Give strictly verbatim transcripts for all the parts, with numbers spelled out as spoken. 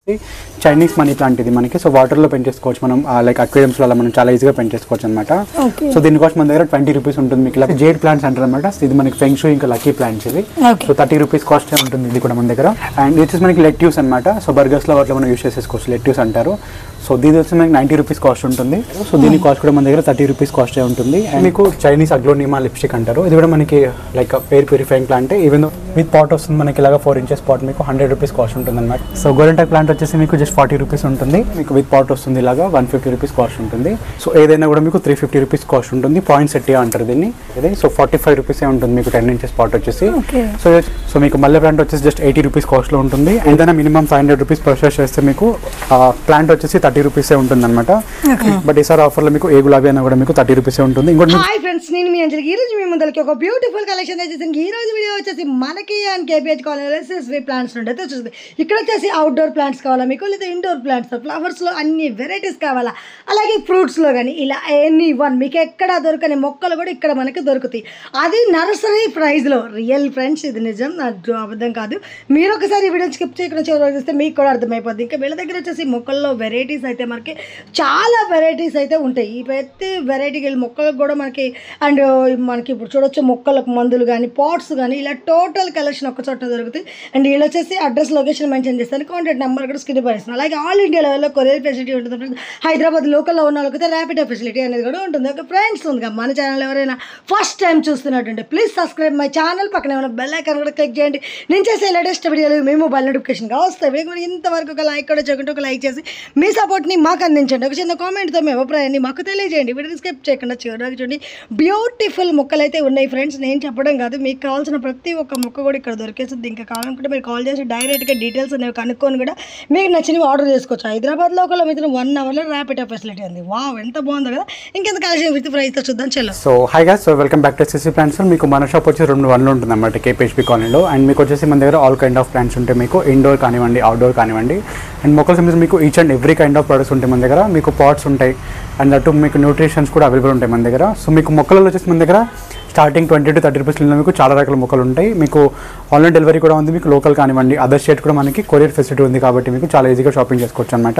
Chinese money plant ఇది మనకి. So water లో పెంచేసుకోవచ్చు మనం, లైక్ అక్వేరియంస్ లో మనం చాలా ఈజీగా పెంచేసుకోవచ్చు అనమాట. సో దీని కాస్ట్ మన దగ్గర ట్వంటీ రూపీస్ ఉంటుంది. మీకు ఇలా జేడ్ ప్లాంట్స్ అంటారు అనమాట. ఇది మనకి ఫెంగ్ షూ ఇంకా లక్కీ ప్లాంట్స్ ఇవి. సో థర్టీ రూపీస్ కాస్ట్ ఉంటుంది ఇది కూడా మన దగ్గర. అండ్ ఇది మనకి లెట్యూస్ అనమాట. సో బర్గర్స్ లో వాటిలో మనం యూస్ చేసేసుకోవచ్చు, లెట్యూస్ అంటారు. సో దీని వచ్చి మనకి నైంటీ రూపీస్ కాస్ట్ ఉంటుంది. సో దీని కాస్ట్ కూడా మన దగ్గర థర్టీ రూపీస్ కాస్ట్ ఉంటుంది. అండ్ మీకు చైనీస్ అగ్లోనిమా లిప్స్టిక్ అంటారు. ఇది కూడా మనకి like air purifying plant. Even with pot వస్తుంది మనకి ఇలాగా ఫోర్ ఇంచెస్ పాట్, మీకు హండ్రెడ్ రూపీస్ కాస్ట్ ఉంటుంది అనమాట. సో గోరెంటాక్ ప్లాంట్ వచ్చేసి మీకు జస్ట్ ఫార్టీ రూపీస్ ఉంటుంది. మీకు విత్ పాట్ వస్తుంది ఇలాగా వన్ ఫిఫ్టీ రూపీస్ కాస్ట్ ఉంటుంది. సో ఏదైనా కూడా మీకు త్రీ ఫిఫ్టీ రూపీస్ కాస్ట్ ఉంటుంది. పాయింట్ సెట్టియా అంటారు దీన్ని. ఇది సో ఫార్టీ ఫైవ్ రూపీస్ ఉంటుంది మీకు టెన్ ఇంచెస్ పాట్ వచ్చేసి. సో సో మీకు మల్లె ప్లాంట్ వచ్చేసి జస్ట్ ఎయిటీ రూపీస్ కాస్ట్ లో ఉంటుంది. ఏదైనా minimum five hundred rupees purchase చేస్తే మీకు ప్లాంట్ వచ్చేసి థర్టీ రూపీసే ఉంటుంది అనమాట. బట్ ఈసారి ఆఫర్ లో మీకు ఏ గులాబీ అయినా కూడా మీకు థర్టీ రూపీసే ఉంటుంది. ఇంకోటి హాయ్ ఫ్రెండ్స్, నేను మీ అంజలి. ఈ రోజు మీ ముందరికి ఒక బ్యూటిఫుల్ కలెక్షన్ తెచ్చేసాను. ఈ రోజు వీడియో వచ్చేసి మనకి అండ్ కేపీహెచ్ కాలనీలో ఎస్ఎస్వి ప్లాంట్స్ నుండి అయితే చూస్తుంది. ఇక్కడ వచ్చేసి అవుట్డోర్ ప్లాంట్స్ కావాలా మీకు, లేదా ఇండోర్ ప్లాంట్స్, ఫ్లవర్స్ లో అన్ని వెరైటీస్ కావాలా, అలాగే ఫ్రూట్స్ లో కానీ ఇలా ఎనీ వన్ మీకు ఎక్కడ దొరకని మొక్కలు కూడా ఇక్కడ మనకి దొరుకుతాయి. అది నర్సరీ ప్రైస్ లో. రియల్ ఫ్రెండ్స్, ఇది నిజం, అబద్ధం కాదు. మీరు ఒకసారి ఈ వీడియో స్కిప్ చేయకుండా చివరి చూస్తే మీకు కూడా అర్థమైపోద్ది. ఇంకా వీళ్ళ దగ్గర వచ్చేసి మొక్కల్లో వెరైటీస్ అయితే మనకి చాలా వెరైటీస్ అయితే ఉంటాయి. ఈ ప్రతి వెరైటీకి వెళ్ళి మొక్కలకు కూడా మనకి అండ్ మనకి ఇప్పుడు చూడొచ్చు మొక్కలకు మందులు కానీ పాట్స్ కానీ ఇలా టోటల్ కలెక్షన్ ఒక చోట దొరుకుతాయి. అండ్ వీళ్ళు వచ్చేసి అడ్రస్ లొకేషన్ మెన్షన్ చేస్తాను, కాంటాక్ట్ నెంబర్ కూడా స్క్రీన్ పై ఇస్తాను. అలాగే ఆల్ ఇండియా లెవెల్లో కొరియర్ ఫెసిలిటీ ఉంటుంది ఫ్రెండ్స్. హైదరాబాద్ లోకల్లో ఉన్న వాళ్ళకైతే ర్యాపిడో ఫెసిలిటీ అనేది కూడా ఉంటుంది. ఓకే ఫ్రెండ్స్, ఉందిగా మన ఛానల్ ఎవరైనా ఫస్ట్ టైం చూస్తున్నట్టుంటే ప్లీజ్ సబ్స్క్రైబ్ మై ఛానల్. పక్కన ఏమైనా బెల్ ఐకాన్ కూడా క్లిక్ చేయండి. నేను చేసే లేటెస్ట్ వీడియోలు మీ మొబైల్ నోటిఫికేషన్గా వస్తాయి. మీకు ఇంతవరకు ఒక లైక్ కూడా చేయకుండా ఒక లైక్ చేసి మీ సపోర్ట్ని మాకు అందించండి. ఒక చిన్న కామెంట్తో మీ అభిప్రాయాన్ని మాకు తెలియజేయండి. వీడియో స్కిప్ చేయకుండా చివరికి చూడండి. బ్యూటిఫుల్ మొక్కలు అయితే ఉన్నాయి ఫ్రెండ్స్. నేను చెప్పడం కాదు, మీకు కావాల్సిన ప్రతి ఒక్క మొక్క కూడా ఇక్కడ దొరికేస్తుంది. ఇంకా కావాలనుకుంటే మీరు కాల్ చేసి డైరెక్ట్గా డీటెయిల్స్ అనేవి కనుక్కొని కూడా మీకు నచ్చినవి ఆర్డర్ చేసుకోవచ్చు. హైదరాబాద్ లోకల్ మీద వన్ అవర్లో ర్యాపిడో ఫెసిలిటీ ఉంది. వావ్, ఎంత బాగుంది కదా. ఇంకెంత కలెక్షన్ విత్ ప్రైస్తో చూద్దాం చలో. So hi guys, so welcome back to SSV plants. మీకు మన షాప్ వచ్చి రెండు వన్లో ఉంటుంది అన్నమాట, కేపీహెచ్బీ కాలనీలో. అండ్ మీకు వచ్చేసి మన దగ్గర ఆల్ కైండ్ ఆఫ్ ప్లాంట్స్ ఉంటాయి. మీకు ఇండోర్ కానివ్వండి, అవుట్డోర్ కానివ్వండి. అండ్ మొక్కల సంబంధించి మీకు each and every kind of products ఉంటాయి మన దగ్గర. మీకు పాట్స్ ఉంటాయి అండ్ అటు మీకు న్యూట్రిషన్స్ కూడా అవైలబుల్ ఉంటాయి మన దగ్గర. సో మీకు మొక్కలలో వచ్చేసి మన దగ్గర స్టార్టింగ్ ట్వంటీ టు థర్టీ రూపీస్లో మీకు చాలా రకాల మొక్కలు ఉంటాయి. మీకు ఆన్లైన్ డెలివరీ కూడా ఉంది. మీకు లోకల్ కానివ్వండి, అదర్ స్టేట్ కూడా మనకి కొరియర్ ఫెసిలిటీ ఉంది. కాబట్టి మీకు చాలా ఈజీగా షాపింగ్ చేసుకోవచ్చు అనమాట.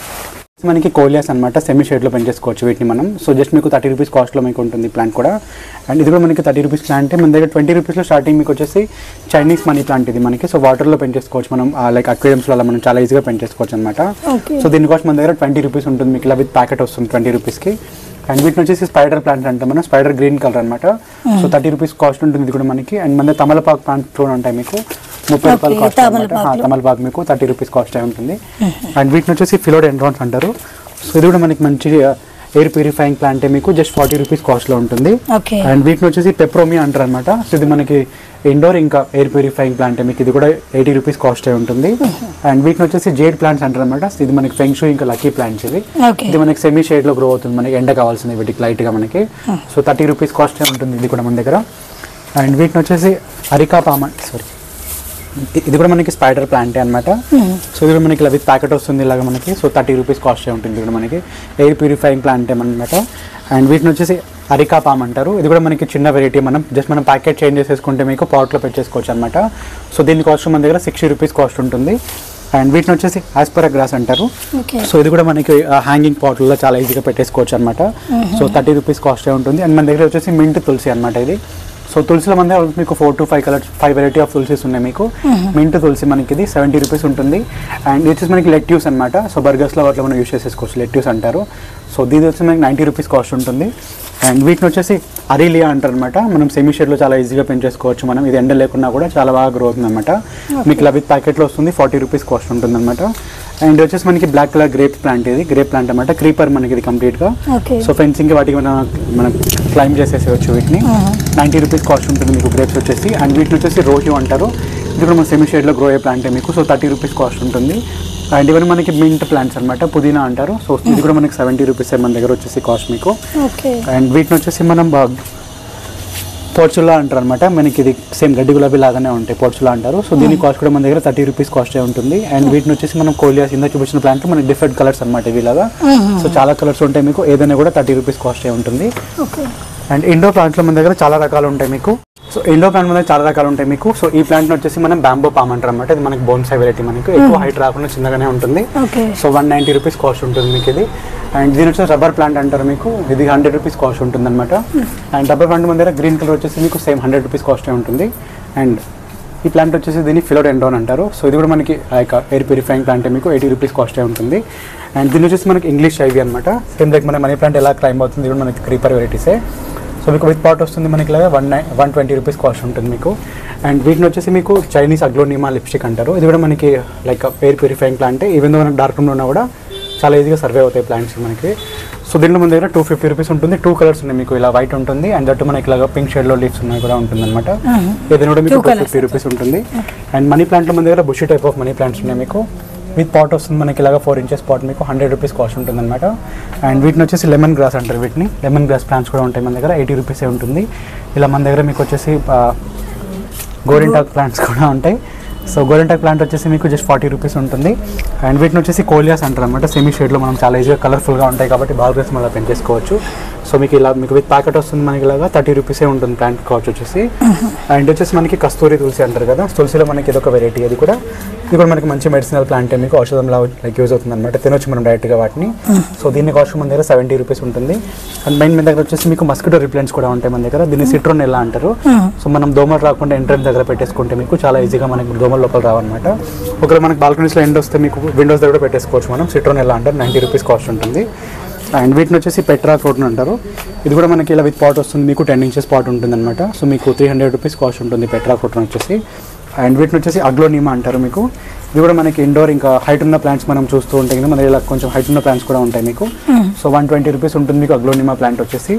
మనకి కోలియాస్ అనమాట, సెమీ షేడ్లో పెంచేసుకోవచ్చు వీటిని మనం. సో జస్ట్ మీకు థర్టీ రూపీస్ కాస్ట్లో మీకు ఉంటుంది ప్లాంట్ కూడా. అండ్ ఇది కూడా మనకి థర్టీ రూపీస్ ప్లాంట్. మన దగ్గర ట్వంటీ రూపీస్లో స్టార్టింగ్ మీకు వచ్చేసి చైనీస్ మనీ ప్లాంట్ ఇది మనకి. సో వాటర్లో పెంచేసుకోవచ్చు మనం, లైక్ అక్వేరియంస్లో మనం చాలా ఈజీగా పెంచేసుకోవచ్చు అనమాట. సో దీని కాస్ట్ మన దగ్గర ట్వంటీ రూపీస్ ఉంటుంది. మీకు ఇలా విత్ ప్యాకెట్ వస్తుంది ట్వంటీ రూపీస్కి. అండ్ వీటిని వచ్చేసి స్పైడర్ ప్లాంట్ అంటే మనం, స్పైడర్ గ్రీన్ కలర్ అనమాట. సో థర్టీ రూపీస్ కాస్ట్ ఉంటుంది ఇది కూడా మనకి. అండ్ మన తమలపాకు ప్లాంట్ కూడా ఉంటాయి మీకు, ముప్పై రూపాయలు కాస్ట్ అనమాట. తమలపాకు మీకు థర్టీ రూపీస్ కాస్ట్ అయి ఉంటుంది. అండ్ వీటిని వచ్చేసి ఫిలోడెండ్రాన్స్ అంటారు. సో ఇది కూడా మనకి మంచి ఎయిర్ ప్యూరిఫైయింగ్ ప్లాంట్ మీకు జస్ట్ ఫార్టీ రూపీస్ కాస్ట్లో ఉంటుంది. అండ్ వీటిని వచ్చేసి పెప్రోమియా అంటారు అనమాట. సో ఇది మనకి ఇండోర్ ఇంకా ఎయిర్ ప్యూరిఫైయింగ్ ప్లాంట్ మీకు, ఇది కూడా ఎయిటీ రూపీస్ కాస్ట్ అయి ఉంటుంది. అండ్ వీటిని వచ్చేసి జేడ్ ప్లాంట్స్ అంటారు అనమాట. ఇది మనకి ఫెంగ్ షూ ఇంకా లక్కీ ప్లాంట్స్ ఇవి. ఇది మనకి సెమీ షేడ్లో గ్రో అవుతుంది, మనకి ఎండ కావాల్సింది వీటికి లైట్గా మనకి. సో థర్టీ రూపీస్ కాస్ట్ అయి ఉంటుంది ఇది కూడా మన దగ్గర. అండ్ వీటిని వచ్చేసి అరికా పామ, సారీ ఇది కూడా మనకి స్పైడర్ ప్లాంటే అనమాట. సో ఇది కూడా మనకి ఇలా విత్ ప్యాకెట్ వస్తుంది ఇలాగ మనకి. సో థర్టీ రూపీస్ కాస్ట్ ఉంటుంది ఇది కూడా మనకి, ఎయిర్ ప్యూరిఫైయింగ్ ప్లాంటే అనమాట. అండ్ వీటిని వచ్చేసి అరికా పామ్ అంటారు. ఇది కూడా మనకి చిన్న వెరైటీ. మనం జస్ట్ మనం ప్యాకెట్ చేంజ్ చేసేసుకుంటే మీకు పాట్లో పెట్టేసుకోవచ్చు అనమాట. సో దీని కాస్ట్ మన దగ్గర సిక్స్టీ రూపీస్ కాస్ట్ ఉంటుంది. అండ్ వీటిని వచ్చేసి ఆస్పరాగ్రాస్ అంటారు. సో ఇది కూడా మనకి హ్యాంగింగ్ పాట్లలో చాలా ఈజీగా పెట్టేసుకోవచ్చు అనమాట. సో థర్టీ రూపీస్ కాస్ట్ ఉంటుంది. అండ్ మన దగ్గర వచ్చేసి మింట్ తులసి అనమాట ఇది. సో తులసిలో మన దగ్గర మీకు four to five colours five variety of తులసీస్ ఉన్నాయి మీకు. మింట్ తులసి మనకి ఇది సెవెంటీ రూపీస్ ఉంటుంది. అండ్ ఇది వచ్చేసి మనకి లెట్యూస్ అనమాట. సో బర్గర్స్లో వాటిలో మనం యూస్ చేసేసుకోవచ్చు, లెట్యూస్ అంటారు. సో దీని వచ్చి మనకి నైంటీ రూపీస్ కాస్ట్ ఉంటుంది. అండ్ వీటిని వచ్చేసి అరీలియా అంటారు అనమాట. మనం సెమీ షేడ్లో చాలా ఈజీగా పెంచేసుకోవచ్చు మనం. ఇది ఎండ లేకున్నా కూడా చాలా బాగా గ్రో అవుతుంది అనమాట. మీకు ఇలా విత్ ప్యాకెట్లో వస్తుంది, ఫార్టీ రూపీస్ కాస్ట్ ఉంటుంది అనమాట. అండ్ వచ్చేసి మనకి బ్లాక్ కలర్ గ్రేప్ ప్లాంట్, ఇది గ్రేప్ ప్లాంట్ అనమాట. క్రీపర్ మనకి ఇది కంప్లీట్గా. సో ఫెన్సింగ్ వాటికి మనం మనం క్లైమ్ చేసేసేవచ్చు వీటిని. నైంటీ రూపీస్ కాస్ట్ ఉంటుంది మీకు గ్రేప్స్ వచ్చేసి. అండ్ వీటిని వచ్చేసి రోహియో అంటారు. ఇది కూడా మన సెమీ షేడ్లో గ్రో అయ్యే ప్లాంటే మీకు. సో థర్టీ రూపీస్ కాస్ట్ ఉంటుంది. అండ్ ఇవన్నీ మనకి మింట్ ప్లాంట్స్ అనమాట, పుదీనా అంటారు. సో ఇది కూడా మనకి సెవెంటీ రూపీస్ మన దగ్గర వచ్చేసి కాస్ట్ మీకు. అండ్ వీటిని వచ్చేసి మనం పోర్చులా అంటారు అనమాట. మనకి ఇది సేమ్ గడ్డి గులాబీ లాగానే ఉంటాయి, పోర్చులా అంటారు. సో దీని కాస్ట్ కూడా మన దగ్గర థర్టీ రూపీస్ కాస్ట్ ఉంటుంది. అండ్ వీటిని వచ్చేసి మనం కోలియాస్ ఇందా చూపించిన ప్లాంట్ మనకి డిఫరెంట్ కలర్స్ అనమాట ఇవి లాగా. సో చాలా కలర్స్ ఉంటాయి మీకు, ఏదైనా కూడా థర్టీ రూపీస్ కాస్ట్ ఉంటుంది. అండ్ ఇండోర్ ప్లాంట్స్లో మన దగ్గర చాలా రకాలు ఉంటాయి మీకు. సో ఇండోర్ ప్లాంట్ మీద చాలా రకాలు ఉంటాయి మీకు. సో ఈ ప్లాంట్ వచ్చేసి మనం బ్యాంబో పామ్ అంటారు అనమాట. ఇది మనకి బోన్సై వెరైటీ, మనకి ఎక్కువ హైట్ రాకుండా చిన్నగానే ఉంటుంది. So one ninety rupees cost ఉంటుంది మీకు ఇది. అండ్ దీని వచ్చేసి రబ్బర్ ప్లాంట్ అంటారు మీకు. ఇది హండ్రెడ్ రూపీస్ కాస్ట్ ఉంటుంది అనమాట. అండ్ రబ్బర్ ప్లాంట్ మన దగ్గర గ్రీన్ కలర్ వచ్చేసి మీకు సేమ్ హండ్రెడ్ రూపీస్ కాస్టే ఉంటుంది. అండ్ ఈ ప్లాంట్ వచ్చేసి దీన్ని ఫిలోడెండ్రాన్ అంటారు. సో ఇది కూడా మనకి లైక్ ఎయిర్ ప్యూరిఫైయింగ్ ప్లాంట్ మీకు ఎయిటీ రూపీస్ కాస్టే ఉంటుంది. అండ్ దీని వచ్చేసి మనకి ఇంగ్లీష్ ఐవి అనమాట. సేమ్ లైక్ మన మనీ ప్లాంట్ ఎలా క్లైమ్ అవుతుంది, ఇది కూడా మనకి క్రీపర్ వెరైటీసే. సో మీకు విత్ పాట్ వస్తుంది మనకి ఇలాగా వన్ నై వన్ ట్వంటీ రూపీస్ కాస్ట్ ఉంటుంది మీకు. అండ్ వీటిని వచ్చేసి మీకు చైనీస్ అగ్లోనిమా లిప్స్టిక్ అంటారు. ఇది కూడా మనకి like air purifying plant. Even though మనకి డార్క్ రూమ్లో ఉన్నా కూడా చాలా ఈజీగా సర్వే అవుతాయి ప్లాంట్స్ మనకి. సో దీంట్లో మన దగ్గర టూ ఫిఫ్టీ రూపీస్ ఉంటుంది. టూ కలర్స్ ఉన్నాయి మీకు, ఇలా వైట్ ఉంటుంది అండ్ దట్టు మనకి ఇలాగా పింక్ షేడ్లో లీవ్స్ ఉన్నాయి కూడా ఉంటుంది అనమాట. ఏదైనా కూడా మీకు టూ ఫిఫ్టీ రూపీస్ ఉంటుంది. అండ్ మనీ ప్లాంట్లో మన దగ్గర bushy type of money plants ఉన్నాయి మీకు. విత్ పాట్ వస్తుంది మనకి ఇలాగా ఫోర్ ఇంచెస్ పాట్ మీకు హండ్రెడ్ రూపీస్ కాస్ట్ ఉంటుంది అనమాట. అండ్ వీటిని వచ్చేసి లెమన్ గ్రాస్ అంటారు. వీటిని లెమన్ గ్రాస్ ప్లాంట్స్ కూడా ఉంటాయి మన దగ్గర, ఎయిటీ రూపీసే ఉంటుంది. ఇలా మన దగ్గర మీకు వచ్చేసి గోరింటాక్ ప్లాంట్స్ కూడా ఉంటాయి. సో గోరింటాక్ ప్లాంట్ వచ్చేసి మీకు జస్ట్ ఫార్టీ రూపీస్ ఉంటుంది. అండ్ వీటిని వచ్చేసి కోలియాస్ అంటారు అనమాట. సెమీ షేడ్లో మనం చాలా ఈజీగా కలర్ఫుల్గా ఉంటాయి కాబట్టి బాగా డ్రెస్ మళ్ళీ పెంచేసుకోవచ్చు. సో మీకు ఇలా మీకు విత్ ప్యాకెట్ వస్తుంది మనకి ఇలాగా థర్టీ రూపీసే ఉంటుంది ప్లాంట్ కాస్ట్ వచ్చేసి. అండ్ వచ్చేసి మనకి కస్తూరి తులసి అంటారు కదా, తులసిలో మనకి ఇదొక వెరైటీ. అది కూడా ఇది కూడా మనకి మంచి మెడిసినల్ ప్లాంటే, మీకు ఔషధంలా లైక్ యూజ్ అవుతుంది అనమాట. తినొచ్చు మనం డైరెక్ట్గా వాటిని. సో దీన్ని కాస్ట్ మన దగ్గర సెవెంటీ రూపీస్ ఉంటుంది. అండ్ మెయిన్ మన దగ్గర వచ్చేసి మీకు మస్కిటో రిప్లెంట్స్ కూడా ఉంటాయి మన దగ్గర. దీన్ని సిట్రోన్ ఎలా అంటారు. సో మనం దోమలు రాకుండా ఎంట్రన్స్ దగ్గర పెట్టేసుకుంటే మీకు చాలా ఈజీగా మనకి దోమల లోపల రావన్నమాట. ఒకవేళ మనకి బాల్కనీస్లో ఎండ్ వస్తే మీకు విండోస్ దగ్గర పెట్టేసుకోవచ్చు మనం. సిట్రోన్ ఎలా అంటారు, నైంటీ రూపీస్ కాస్ట్ ఉంటుంది. అండ్ వీటిని వచ్చేసి పెట్రా ఫ్రూట్ అంటారు. ఇది కూడా మనకి ఇలా విత్ పాట్ వస్తుంది మీకు, టెన్ ఇంచెస్ పాట్ ఉంటుంది అనమాట. సో మీకు త్రీ హండ్రెడ్ రూపీస్ కాస్ట్ ఉంటుంది పెట్రా ఫ్రూట్ వచ్చేసి. అండ్ వీటిని వచ్చేసి అగ్లోనిమా అంటారు మీకు. ఇది కూడా మనకి ఇండోర్ ఇంకా హైట్ ఉన్న ప్లాంట్స్ మనం చూస్తూ ఉంటాయి కదా, మన ఇలా కొంచెం హైట్ ఉన్న ప్లాంట్స్ కూడా ఉంటాయి మీకు. సో వన్ ట్వంటీ రూపీస్ ఉంటుంది మీకు అగ్లోనిమా ప్లాంట్ వచ్చేసి.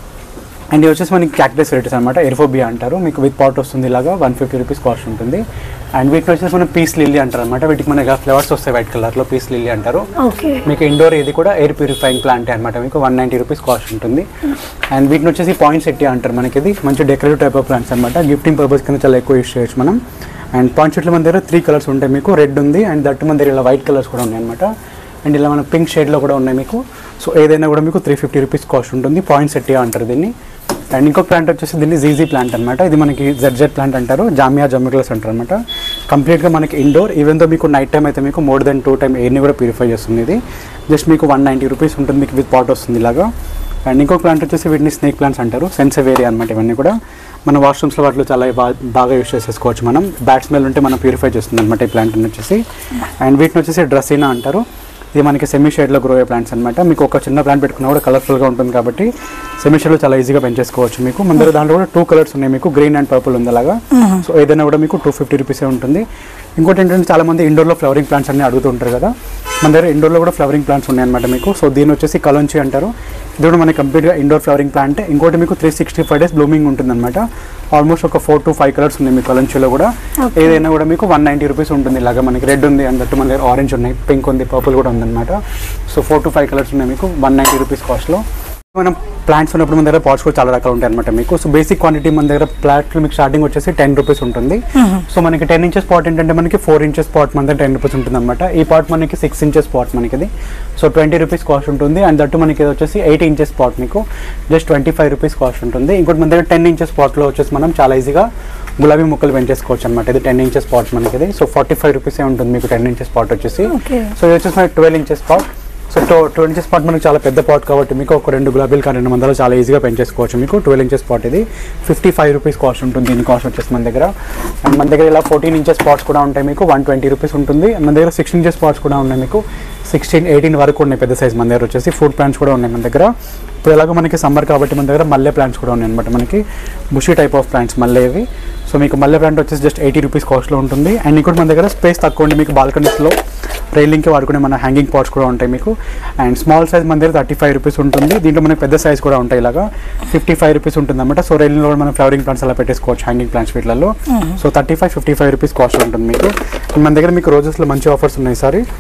అండ్ ఇది వచ్చేసి మనకి క్యాక్టస్ వెరైటీస్ అనమాట, ఎర్ఫోబియా అంటారు. మీకు విత్ పాట్ వస్తుంది ఇలాగా, వన్ ఫిఫ్టీ రూపీస్ కాస్ట్ ఉంటుంది. అండ్ వీటిని వచ్చేసి మనం పీస్ లిల్లీ అంటారు అనమాట. వీటికి మనకి ఫ్లవర్స్ వస్తాయి వైట్ కలర్లో, పీస్ లిల్లీ అంటారు. మీకు ఇండోర్ ఇది కూడా ఎయిర్ ప్యూరిఫైయింగ్ ప్లాంట్ అనమాట. మీకు వన్ నైంటీ రూపీస్ కాస్ట్ ఉంటుంది. అండ్ వీటిని వచ్చేసి పాయింట్ సెట్టి అంటారు. మనకి ఇది మంచి డెకరేటివ్ టైప్ ఆఫ్ ప్లాంట్స్ అనమాట. గిఫ్టింగ్ పర్పస్ కింద చాలా ఎక్కువ యూస్ చేయొచ్చు మనం. అండ్ పాయింట్ సెట్లో మన దగ్గర త్రీ కలర్స్ ఉంటాయి మీకు. రెడ్ ఉంది అండ్ దట్టు మన దగ్గర ఇలా వైట్ కలర్స్ కూడా ఉన్నాయి అనమాట. అండ్ ఇలా మన పింక్ షేడ్లో కూడా ఉన్నాయి మీకు. సో ఏదైనా కూడా మీకు త్రీ ఫిఫ్టీ రూపీస్ కాస్ట్ ఉంటుంది. పాయింట్ సెట్టి అంటారు దీన్ని. అండ్ ఇంకొక ప్లాంట్ వచ్చేసి దీన్ని జీజీ ప్లాంట్ అనమాట. ఇది మనకి జెడ్జెడ్ ప్లాంట్ అంటారు, జామియా జమ్మిక్లస్ అంటారు అనమాట. కంప్లీట్గా మనకి ఇండోర్. ఈవెన్ దో మీకు నైట్ టైం అయితే మీకు మోర్ దెన్ టూ టైం ఎయిర్ని కూడా ప్యూరిఫై చేస్తుంది ఇది. జస్ట్ మీకు వన్ నైంటీ రూపీస్ ఉంటుంది మీకు విత్ పాట్ వస్తుంది ఇలాగా. అండ్ ఇంకొక ప్లాంట్ వచ్చేసి వీటిని స్నేక్ ప్లాంట్స్ అంటారు, సెన్సెవేరియా అనమాట. ఇవన్నీ కూడా మన వాష్రూమ్స్లో వాటిలో చాలా బాగా బాగా యూస్ చేసేసుకోవచ్చు మనం. బ్యాడ్ స్మెల్ ఉంటే మనం ప్యూరిఫై చేస్తుంది అనమాట ఈ ప్లాంట్ వచ్చేసి. అండ్ వీటిని వచ్చేసి డ్రసీనా అంటారు. ఇది మనకి సెమీ షేడ్లో గ్రో అయ్యే ప్లాంట్స్ అనమాట. మీకు ఒక చిన్న ప్లాంట్ పెట్టుకున్నా కూడా కలర్ఫుల్గా ఉంటుంది కాబట్టి సెమీ షేడ్లో చాలా ఈజీగా పెంచేసుకోవచ్చు మీకు. మన దగ్గర దాంట్లో కూడా టూ కలర్స్ ఉన్నాయి మీకు, గ్రీన్ అండ్ పర్పుల్ ఉంది అలాగా. సో ఏదైనా కూడా మీకు టూ ఫిఫ్టీ రూపీసే ఉంటుంది. ఇంకోటి ఏంటంటే చాలా మంది ఇండోర్లో ఫ్లవరింగ్ ప్లాంట్స్ అన్ని అడుగుతూ ఉంటారు కదా, మన దగ్గర ఇండోర్లో కూడా ఫ్లవరింగ్ ప్లాంట్స్ ఉన్నాయన్నమాట మీకు. సో దీని వచ్చేసి కలంచి అంటారు. ఇది కూడా మనకి కంప్లీట్గా ఇండోర్ ఫ్లవరింగ్ ప్లాంట్. ఇంకోటి మీకు three sixty five days blooming ఉంటుంది అనమాట. ఆల్మోస్ట్ ఒక ఫోర్ టు ఫైవ్ కలర్స్ ఉన్నాయి మీకు కలంచిలో కూడా. ఏదైనా కూడా మీకు వన్ నైంటీ రూపీస్ ఉంటుంది. ఇలాగా మనకి రెడ్ ఉంది అన్నట్టు మన దగ్గర ఆరెంజ్ ఉన్నాయి, పింక్ ఉంది, పర్పుల్ కూడా ఉందన్నమాట. So four to five colours ఉన్నాయి మీకు వన్ నైంటీ రూపీస్ కాస్ట్లో. మనం ప్లాంట్స్ ఉన్నప్పుడు మన దగ్గర పాట్స్ కూడా చాలా రకాలు ఉంటాయి అనమాట మీకు. సో బేసిక్ క్వాంటిటీ మన దగ్గర ప్లాంట్లు మీకు స్టార్టింగ్ వచ్చేసి టెన్ రూపీస్ ఉంటుంది. సో మనకి టెన్ ఇంచెస్ పాట్ ఏంటంటే మనకి ఫోర్ ఇంచెస్ పాట్ మన దగ్గర టెన్ రూపీస్ ఉంటుంది అనమాట. ఈ పాట్ మనకి సిక్స్ ఇంచెస్ పాట్ మనకి ఇది. సో ట్వంటీ రూపీస్ కాస్ట్ ఉంటుంది. అండ్ దట్టు మనకి ఇది వచ్చేసి ఎయిట్ ఇంచెస్ పాట్ మీకు just twenty five rupees cost ఉంటుంది. ఇంకోటి మన దగ్గర టెన్ ఇంచెస్ పాట్లో వచ్చేసి మనం చాలా ఈజీగా గులాబీ మొక్కలు పెంచేసుకోవచ్చు అనమాట. ఇది టెన్ ఇంచెస్ పాట్ మనకి ఇది. సో ఫార్టీ ఫైవ్ రూపీసే ఉంటుంది మీకు టెన్ ఇంచెస్ పాట్ వచ్చేసి. సో ఇది వచ్చేసి మనకి twelve inches pot. So two two inches pot మనకి చాలా పెద్ద పాట్ కాబట్టి మీకు ఒక రెండు గులాబీలు కానీ రెండు మందలు చాలా ఈజీగా పెంచేసుకోవచ్చు మీకు. ట్వెల్వ్ ఇంచెస్ పాట్ ఇది ఫిఫ్టీ ఫైవ్ రూపీస్ కాస్ట్ ఉంటుంది. దీని కాస్ట్ వచ్చేసి మన దగ్గర. అండ్ మన దగ్గర ఇలా ఫోర్టీన్ ఇంచెస్ పాట్స్ కూడా ఉంటాయి మీకు, వన్ ట్వంటీ రూపీస్ ఉంటుంది. మన దగ్గర సిక్స్టీన్ ఇంచెస్ పాట్స్ కూడా ఉన్నాయి మీకు, సిక్స్టీన్ ఎయిటీన్ వరకు ఉన్నాయి పెద్ద సైజ్ మన దగ్గర వచ్చేసి. ఫుడ్ ప్లాంట్స్ కూడా ఉన్నాయి మన దగ్గర. ఇప్పుడు ఎలాగో మనకి సమ్మర్ కాబట్టి మన దగ్గర మల్లె ప్లాంట్స్ కూడా ఉన్నాయి అనమాట మనకి, బుషీ టైప్ ఆఫ్ ప్లాంట్స్ మల్లె ఇవి. సో మీకు మల్లె ప్లాంట్ వచ్చేసి జస్ట్ ఎయిటీ రూపీస్ కాస్ట్లో ఉంటుంది. అండ్ ఇంకోటి మన దగ్గర స్పేస్ తక్కువ ఉండి మీకు బాల్కనీస్లో రైలింగ్కి వాడుకునే మన హ్యాంగింగ్ పాట్స్ కూడా ఉంటాయి మీకు. అండ్ స్మాల్ సైజ్ మన దగ్గర థర్టీ ఫైవ్ రూపీస్ ఉంటుంది. దీంట్లో మనకి పెద్ద సైజ్ కూడా ఉంటాయి ఇలాగా ఫిఫ్టీ ఫైవ్ రూపీస్ ఉంటుంది అనమాట. సో రైలింగ్లో కూడా మనం ఫ్లవరింగ్ ప్లాంట్స్ అలా పెట్టేసుకోవచ్చు హ్యాంగింగ్ ప్లాంట్స్ వీటిలలో. So thirty five fifty five rupees cost ఉంటుంది మీకు. మన దగ్గర మీకు రోజెస్లో మంచి ఆఫర్స్ ఉన్నాయి సారీ.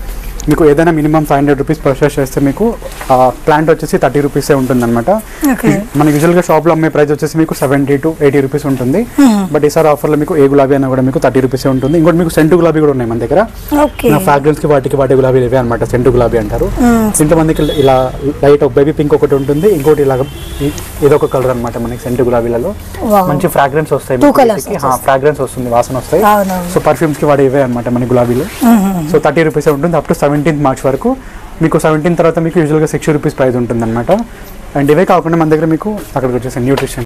మీకు ఏదైనా minimum five hundred rupees purchase చేస్తే మీకు ప్లాంట్ వచ్చేసి థర్టీ రూపీసే ఉంటుంది అనమాట. మన యూజువల్గా షాప్లో అమ్మే ప్రైస్ వచ్చేసి మీకు సెవెంటీ టు ఎయిటీ రూపీస్ ఉంటుంది. బట్ ఈసారి ఆఫర్లో మీకు ఏ గులాబీ అయినా కూడా మీకు థర్టీ రూపీసే ఉంటుంది. ఇంకోటి మీకు సెంటు గులాబీ కూడా ఉన్నాయి మన దగ్గర. ఫ్రాగ్రెన్స్ కి వాటికి వాటి గులాబీలు ఇవే అనమాట, సెంటు గులాబీ అంటారు. ఇంతమందికి ఇలా లైట్ ఒక బేబీ పింక్ ఒకటి ఉంటుంది, ఇంకోటి ఇలాగ ఇదొక కలర్ అనమాట మనకి సెంటు గులాబీలలో. మంచి ఫ్రాగ్రెన్స్ వస్తాయి, ఫ్రాగ్రెన్స్ వస్తుంది, వాసన వస్తాయి. సో పర్ఫ్యూమ్స్ కి వాడే ఇవే అనమాట మన గులాబీలు. సో థర్టీ రూపీస్ ఉంటుంది అప్ టు సెవెంటీన్త్ మార్చ్ వరకు. మీకు సెవెంటీన్ తర్వాత మీకు యూజువల్గా సిక్స్టీ రూపీస్ ప్రైస్ ఉంటుంది అనమాట. అండ్ ఇవే కాకుండా మన దగ్గర మీకు అక్కడికి వచ్చేసి న్యూట్రిషన్.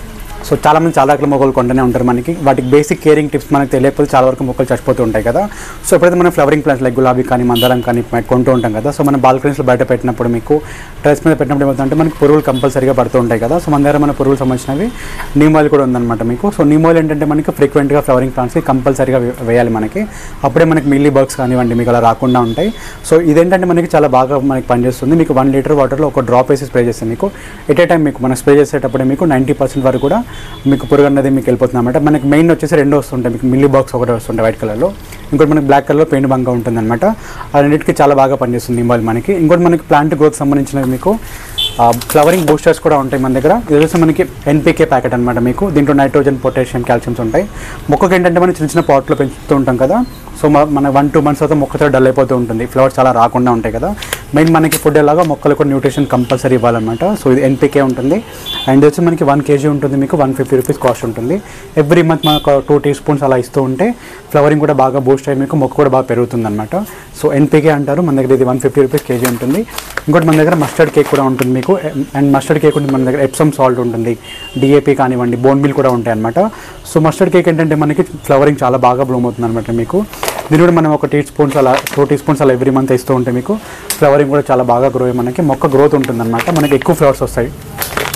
సో చాలా మంది చాలా రకాల మొక్కలు కొంటూనే ఉంటారు. మనకి వాటికి బేసిక్ కేరింగ్ టిప్స్ మనకు తెలియకపోతే చాలా వరకు మొక్కలు చచ్చిపోతూ ఉంటాయి కదా. సో ఎప్పుడైతే మనం ఫ్లవరింగ్ ప్లాంట్స్ లైక్ గులాబీ కానీ మందారం కానీ కొంటూ ఉంటాం కదా. సో మన బాల్కనీస్లో బయట పెట్టినప్పుడు మీకు టెరెస్ మీద పెట్టినప్పుడు ఏమవుతుందంటే మనకి పురుగులు కంపల్సరీగా పడుతూ ఉంటాయి కదా. సో మన దగ్గర మన పురుగులు సంబంధించినవి నీమ్ ఆయిల్ కూడా ఉందన్నమాట మీకు. సో నీమ్ ఆయిల్ ఏంటంటే మనకి ఫ్రీక్వెంట్గా ఫ్లవరింగ్ ప్లాంట్స్కి కంపల్సరీగా వేయాలి మనకి. అప్పుడే మనకి మిల్లీ బగ్స్ కానివ్వండి మీకు అలా రాకుండా ఉంటాయి. సో ఇదేంటంటే మనకి చాలా బాగా మనకి పనిచేస్తుంది. మీకు వన్ లీటర్ వాటర్లో ఒక డ్రాప్ వేసి స్ప్రే చేస్తే మీకు ఎట్ ఏ టైం మీకు మనం స్ప్రే చేసేటప్పుడే మీకు నైంటీ పర్సెంట్ వరకు కూడా మీకు పురుగు అనేది మీకు వెళ్ళిపోతుంది అనమాట. మనకి మెయిన్ వచ్చేసి రెండు వస్తుంటాయి, మీకు మిల్లీ బాక్స్ ఒకటి వస్తుంటాయి వైట్ కలర్లో, ఇంకోటి మనకి బ్లాక్ కలర్లో పెయింట్ బంగా ఉంటుంది అనమాట. ఆ రెండింటికి చాలా బాగా పనిచేస్తుంది నీమ్ ఆయిల్ మనకి. ఇంకోటి మనకి ప్లాంట్ గ్రోత్ సంబంధించినవి మీకు ఫ్లవరింగ్ బూస్టర్స్ కూడా ఉంటాయి మన దగ్గర. ఇది వచ్చేసి మనకి ఎన్పీకే ప్యాకెట్ అనమాట మీకు. దీంట్లో నైట్రోజన్, పొటాషియం, కాల్షియమ్స్ ఉంటాయి. మొక్కకి ఏంటంటే మనం చిన్న చిన్న పాట్లో పెంచుతూ ఉంటాం కదా. సో మన వన్ టూ మంత్స్ తర్వాత మొక్కతో డల్ అయిపోతూ ఉంటుంది, ఫ్లవర్స్ చాలా రాకుండా ఉంటాయి కదా. మెయిన్ మనకి ఫుడ్ ఎలాగా మొక్కలకు న్యూట్రిషన్ కంపల్సరీ ఇవ్వాలన్నమాట. సో ఇది ఎన్పీకే ఉంటుంది. అండ్ వచ్చి మనకి వన్ కేజీ ఉంటుంది, మీకు వన్ ఫిఫ్టీ రూపీస్ కాస్ట్ ఉంటుంది. ఎవ్రీ మంత్ మనకు టూ టీ స్పూన్స్ అలా ఇస్తూ ఉంటే ఫ్లవరింగ్ కూడా బాగా బూస్ట్ అయ్యి మీకు మొక్క కూడా బాగా పెరుగుతుంది అనమాట. సో ఎన్పీకే అంటారు మన దగ్గర. ఇది వన్ ఫిఫ్టీ రూపీస్ కేజీ ఉంటుంది. ఇంకోటి మన దగ్గర మస్టర్డ్ కేక్ కూడా ఉంటుంది మీకు. అండ్ మస్టర్డ్ కేక్ ఉంటుంది మన దగ్గర. ఎప్సమ్ సాల్ట్ ఉంటుంది, డిఏపీ కానివ్వండి, బోన్ మిల్ కూడా ఉంటాయి అనమాట. సో మస్టర్డ్ కేక్ ఏంటంటే మనకి ఫ్లవరింగ్ చాలా బాగా బ్లూమ్ అవుతుంది అనమాట మీకు. దీని కూడా మనం ఒక టీ స్పూన్స్ అలా టూ టీ స్పూన్స్ అలా ఎవ్రీ మంత్ ఇస్తూ ఉంటే మీకు ఫ్లవరింగ్ కూడా చాలా బాగా గ్రో అయ్యి మనకి మొక్క గ్రోత్ ఉంటుంది అనమాట. మనకి ఎక్కువ ఫ్లవర్స్ వస్తాయి.